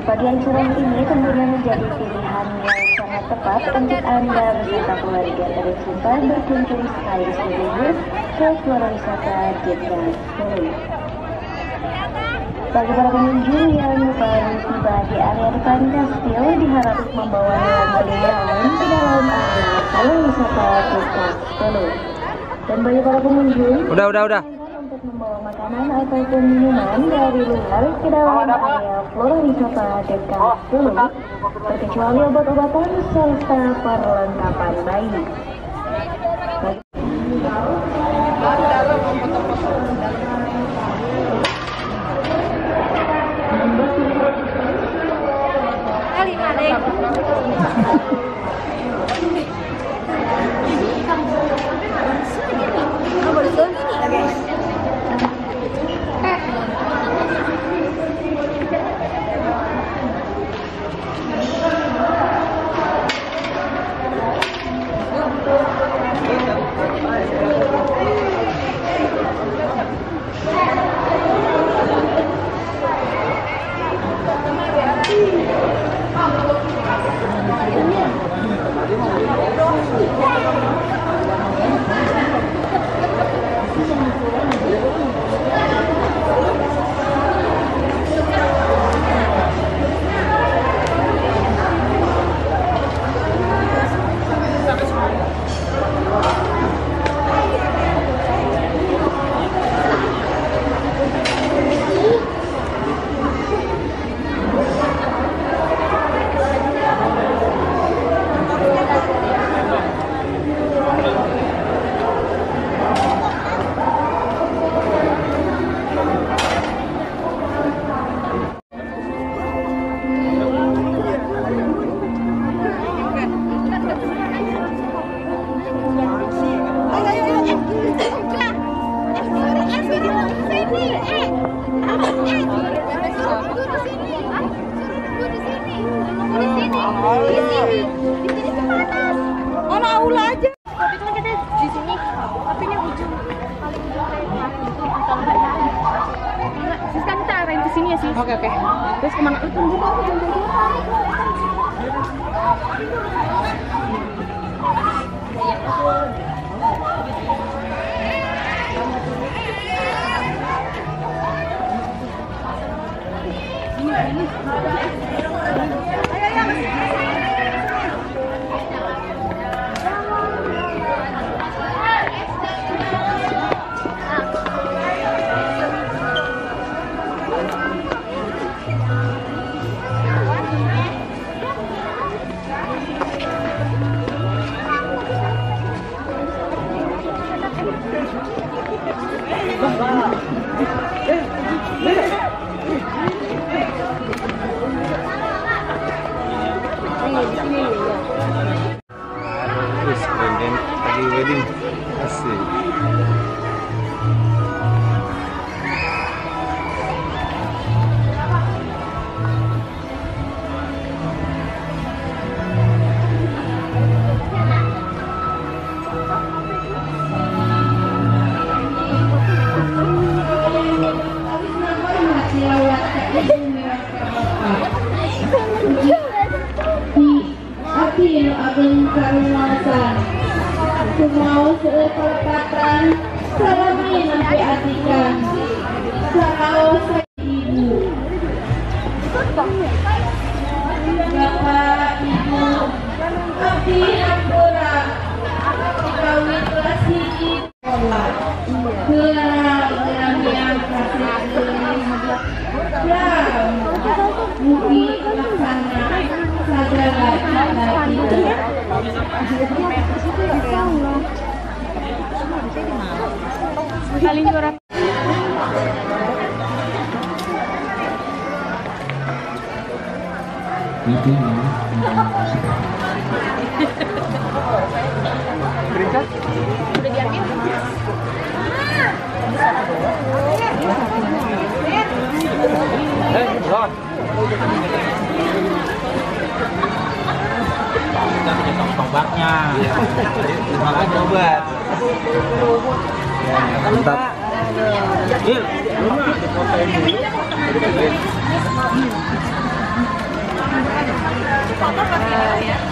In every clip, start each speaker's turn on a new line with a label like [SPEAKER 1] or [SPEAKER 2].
[SPEAKER 1] Pagi yang cerah ini tentunya menjadi pilihan yang sangat tepat untuk Anda beserta keluarga tercinta berkunjung sekali seminggu ke Flora Wisata Jogja Solo. Bagi para pengunjung yang baru tiba di area depan kastil, diharap membawa hewan-hewan ke dalam area Flora Wisata Jogja Solo. Dan bagi para pengunjung,
[SPEAKER 2] udah.
[SPEAKER 1] Untuk membawa makanan ataupun minuman dari luar ke dalam area Flora Wisata Jogja Solo, terkecuali obat-obatan serta perlengkapan bayi.
[SPEAKER 3] Oke. Terus kemana?
[SPEAKER 2] Terus lagi wedding asik.
[SPEAKER 4] Akhir Agung Karumasan Sumau seperempatan Salami nanti atikan Sarau ibu Bapak Ibu Abdi Ampura Kawi kelas ini sekolah Gelang yang kasih Mugi laksana Sagala
[SPEAKER 3] Paling berat. Udah diambil?
[SPEAKER 2] Ron. Kita punya tombaknya. Terima kasih obat. Mantap. Il, rumah.
[SPEAKER 3] Foto pakai ya.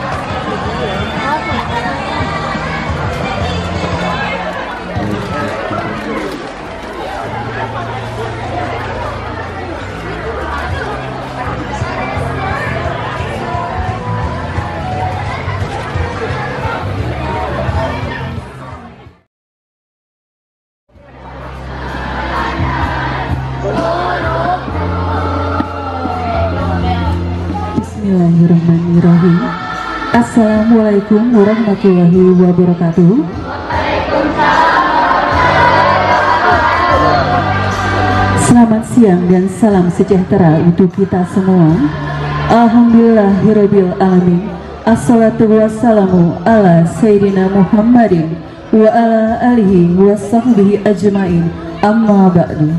[SPEAKER 5] Bismillahirrahmanirrahim. Assalamualaikum warahmatullahi wabarakatuh. Selamat siang dan salam sejahtera untuk kita semua. Alhamdulillahirabbil alamin. Assalatu wassalamu ala sayyidina Muhammadin wa ala alihi wa sahbihi ajmain. Amma ba'du.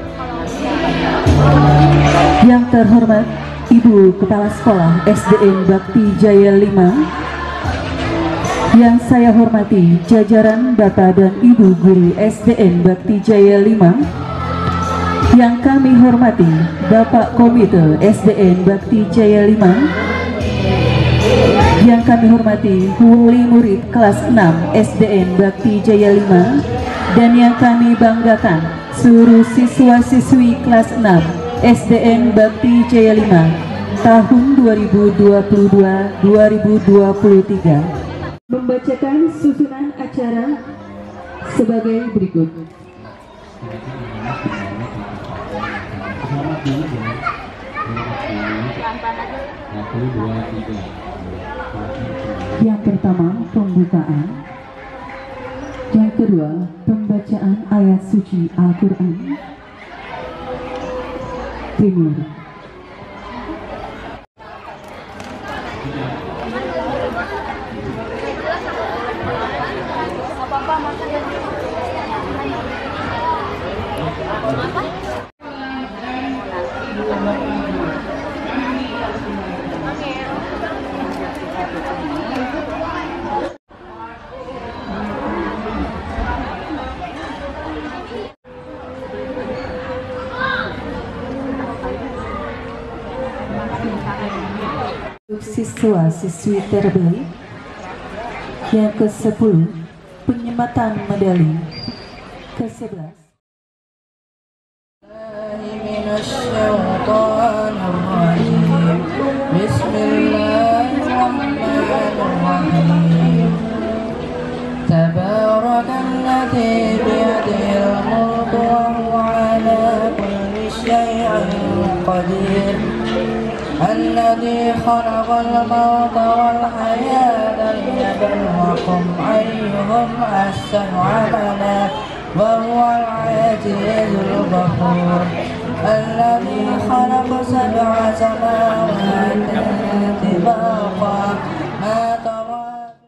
[SPEAKER 5] Yang terhormat Ibu Kepala Sekolah SDN Bakti Jaya 5, yang saya hormati jajaran Bapak dan Ibu Guru SDN Bakti Jaya 5, yang kami hormati Bapak Komite SDN Bakti Jaya 5, yang kami hormati wali murid kelas 6 SDN Bakti Jaya 5, dan yang kami banggakan seluruh siswa-siswi kelas 6 SDN Bakti Jaya 5 tahun 2022-2023 membacakan susunan acara sebagai berikut. Yang pertama, pembukaan. Yang kedua, pembacaan ayat suci Al-Quran. Timur. Siswa-siswi terbaik yang ke-10, penyematan medali ke-11. Bismillahirrahmanirrahim. Tabarakalladzi biyadihil mulku wa huwa ala kulli syai'in qadir. الذي خلق الموت والحياة ليبلوكم أيهم أحسن عملا وهو العزيز الغفور الذي خلق 7 سماوات طباقا ما ترى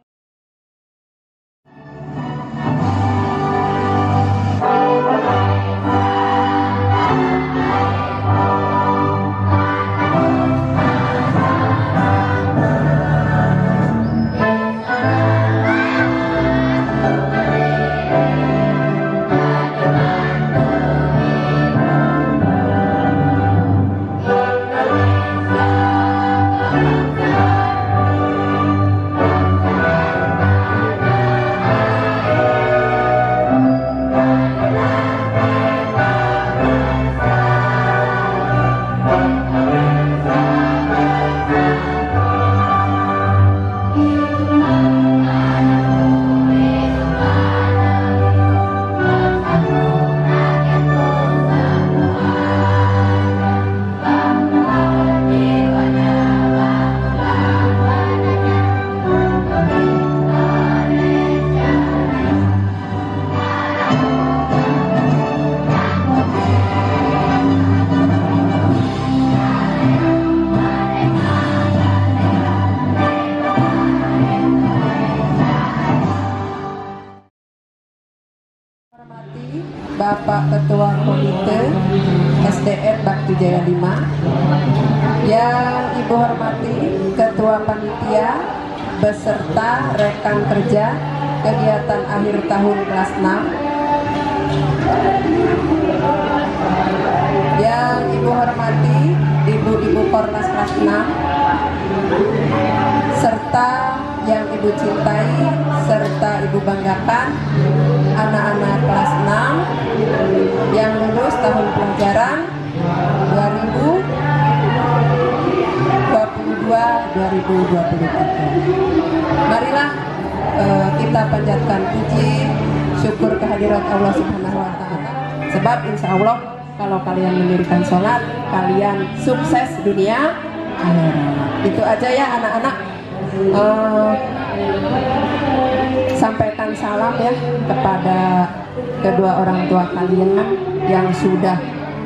[SPEAKER 5] Bapak Ketua Komite SDN Bakti Jaya 5, yang Ibu hormati Ketua Panitia beserta rekan kerja kegiatan akhir tahun kelas 6, yang Ibu hormati Ibu-Ibu Kornas kelas 6,
[SPEAKER 4] serta yang Ibu cintai serta Ibu banggakan, anak-anak kelas 6 yang lulus tahun pelajaran 2022-2023. Marilah kita panjatkan puji syukur kehadirat Allah Subhanahu wa Ta'ala. Sebab insya Allah kalau kalian mendirikan sholat, kalian sukses dunia akhirat. Itu aja ya anak-anak. Sampaikan salam ya kepada kedua orang tua kalian yang sudah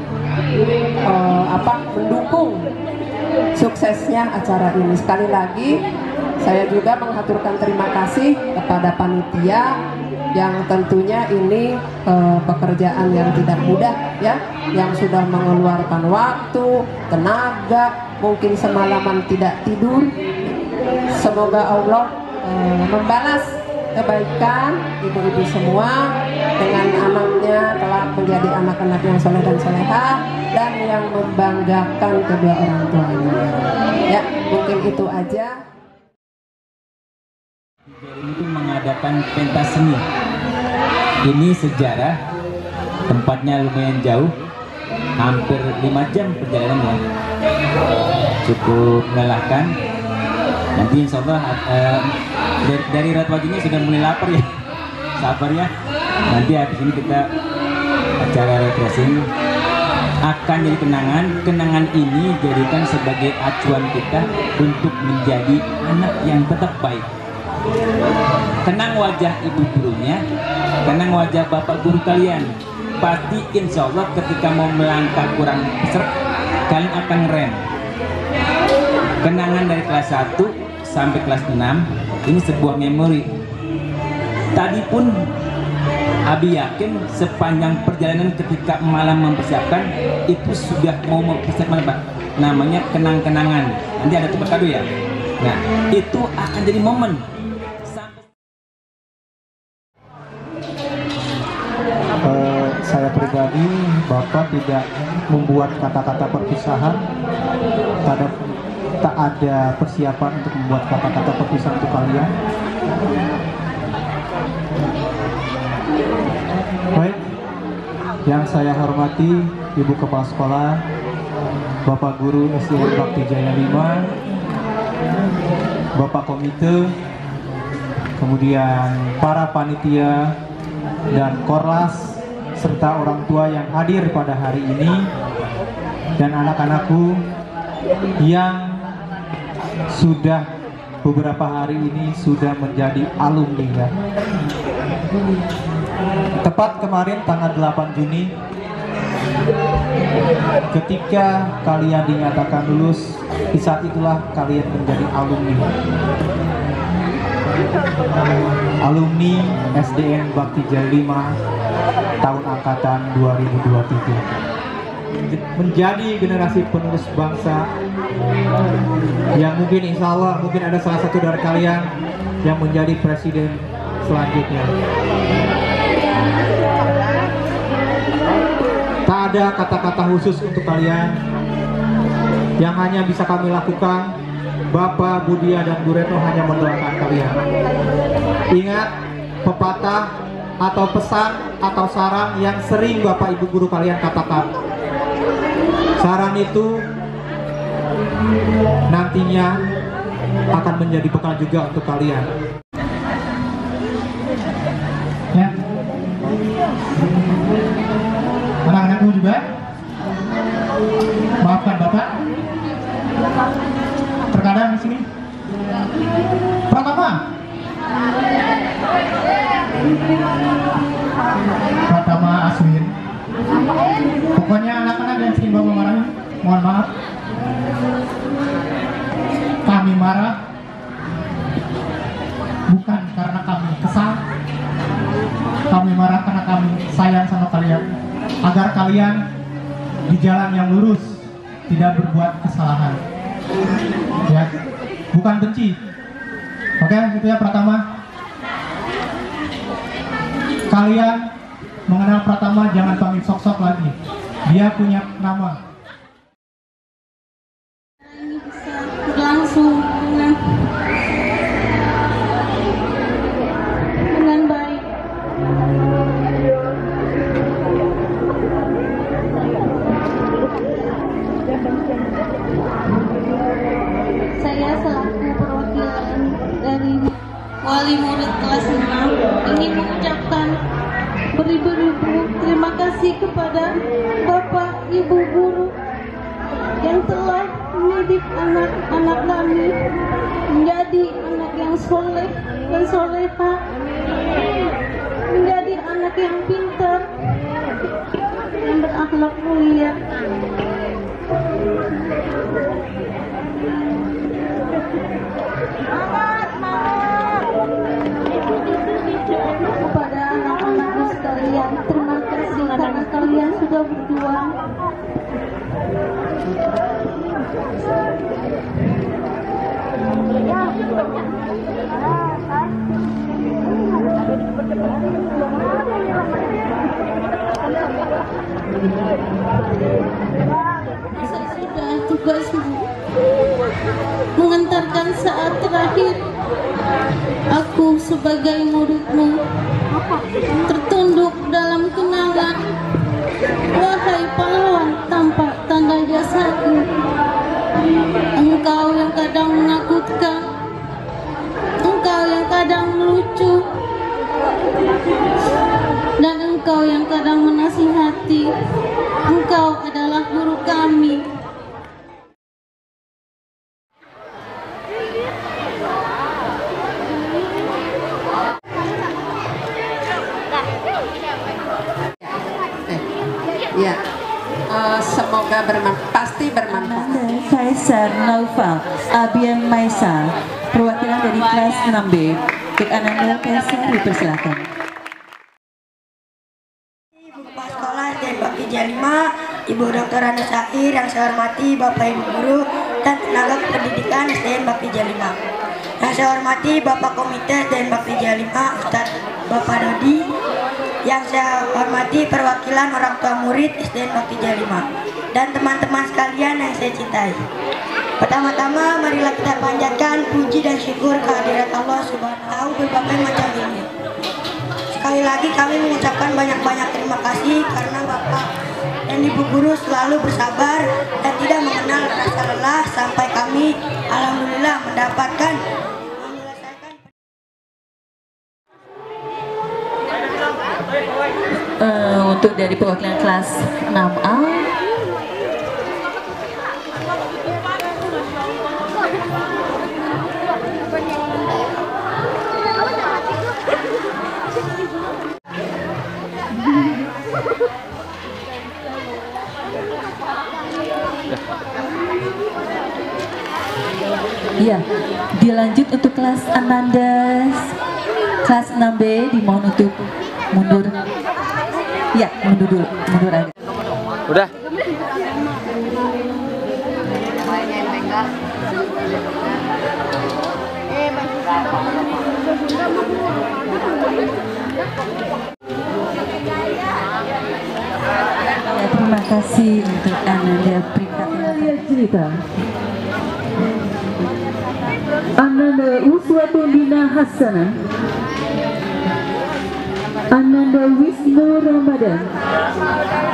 [SPEAKER 4] mendukung suksesnya acara ini. Sekali lagi saya juga menghaturkan terima kasih kepada panitia yang tentunya ini pekerjaan yang tidak mudah ya, yang sudah mengeluarkan waktu, tenaga, mungkin semalaman tidak tidur. Semoga Allah membalas kebaikan ibu-ibu semua dengan anaknya telah menjadi anak-anak yang soleh dan solehah dan yang membanggakan kedua orang tuanya. Ya, mungkin itu aja.
[SPEAKER 2] Ini tuh mengadakan pentas seni. Ini sejarah, tempatnya lumayan jauh, hampir 5 jam perjalanannya, cukup melelahkan. Nanti insya Allah dari Ratwajinya sudah mulai lapar ya, sabar ya. Nanti habis ini kita acara refreshing akan jadi kenangan. Kenangan ini jadikan sebagai acuan kita untuk menjadi anak yang tetap baik. Kenang wajah ibu gurunya, kenang wajah bapak guru kalian. Pasti insya Allah ketika mau melangkah kurang peser, kalian akan rem. Kenangan dari kelas 1 sampai kelas 6 ini sebuah memori. Tadi pun Abi yakin sepanjang perjalanan ketika malam mempersiapkan itu sudah mau mempersiapkan apa? Namanya kenang-kenangan. Nanti ada tuker kado ya. Nah itu akan jadi momen.
[SPEAKER 6] Saya pribadi, Bapak tidak membuat kata-kata perpisahan. Tak ada persiapan untuk membuat kata-kata perpisahan untuk kalian. Baik, yang saya hormati Ibu Kepala Sekolah, Bapak Guru SDN Bakti Jaya 5, Bapak Komite, kemudian para panitia dan korlas, serta orang tua yang hadir pada hari ini, dan anak-anakku yang sudah beberapa hari ini sudah menjadi alumni ya. Tepat kemarin tanggal 8 Juni ketika kalian dinyatakan lulus, di saat itulah kalian menjadi alumni. Alumni SDN Bakti Jaya 5 tahun angkatan 2023, menjadi generasi penerus bangsa yang mungkin insya Allah mungkin ada salah satu dari kalian yang menjadi presiden selanjutnya. Tak ada kata-kata khusus untuk kalian. Yang hanya bisa kami lakukan, Bapak, Budia, dan Bu Retno hanya mendoakan kalian. Ingat pepatah atau pesan atau saran yang sering Bapak Ibu guru kalian katakan. Saran itu nantinya akan menjadi bekal juga untuk kalian. Ya. Anak-anakmu juga, maafkan Bapak. Terkadang di sini. Pratama Aswin. Pokoknya anak-anak yang sering Bapak marahin, mohon maaf. Kami marah bukan karena kami kesal. Kami marah karena kami sayang sama kalian, agar kalian di jalan yang lurus, tidak berbuat kesalahan. Ya, bukan benci. Oke, itu ya Pratama. Kalian mengenal Pratama jangan panggil sok-sok lagi. Dia punya nama.
[SPEAKER 7] Ini bisa berlangsung beribu-ribu terima kasih kepada Bapak Ibu guru yang telah mendidik anak-anak kami menjadi anak yang soleh dan soleha, menjadi anak yang pintar dan berakhlak mulia. Kepada anak-anakku sekalian, terima kasih karena kalian sudah berjuang. Saya sudah tugas mengantarkan saat terakhir. Aku sebagai muridmu tertunduk dalam kenangan. Wahai pahlawan tanpa tanda jasaku, engkau yang kadang menakutkan, engkau yang kadang melucu, dan engkau yang kadang menasihati. Engkau adalah guru kami.
[SPEAKER 4] Ya, semoga pasti bermanfaat.
[SPEAKER 5] Kaisar Naufal Abian Maisa, perwakilan dari kelas 6B. Untuk Ananda Kaisar dipersilakan.
[SPEAKER 8] Ibu Kepala Sekolah SDN Bakti Jaya 5, Ibu Dr. Ana Syair, yang saya hormati Bapak Ibu Guru dan tenaga pendidikan SDN Bakti Jaya 5. Yang saya hormati Bapak Komite SDN Bakti Jaya 5, Ustadz Bapak Dodi. Yang saya hormati perwakilan orang tua murid SDN Bakti Jaya 5 dan teman-teman sekalian yang saya cintai. Pertama-tama marilah kita panjatkan puji dan syukur kehadirat Allah Subhanahu berbagai macam ilmu. Sekali lagi kami mengucapkan banyak-banyak terima kasih karena Bapak dan Ibu Guru selalu bersabar dan tidak mengenal rasa lelah sampai kami alhamdulillah mendapatkan
[SPEAKER 5] untuk dari perwakilan kelas 6A. Ya, dilanjut untuk kelas Anandas, kelas 6B dimohon untuk mundur. Ya, mundur dulu, mundur aja.
[SPEAKER 9] Udah.
[SPEAKER 5] Ya, terima kasih untuk Ananda peringkatnya cerita. Ananda Uswatun Bina Hasanah, Ananda Wisnu Ramadan,